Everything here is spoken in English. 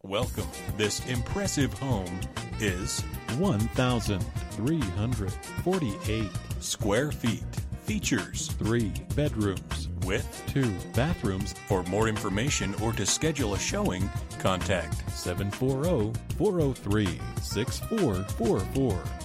Welcome. This impressive home is 1,348 square feet. Features 3 bedrooms with 2 bathrooms. For more information or to schedule a showing, contact 740-403-6444.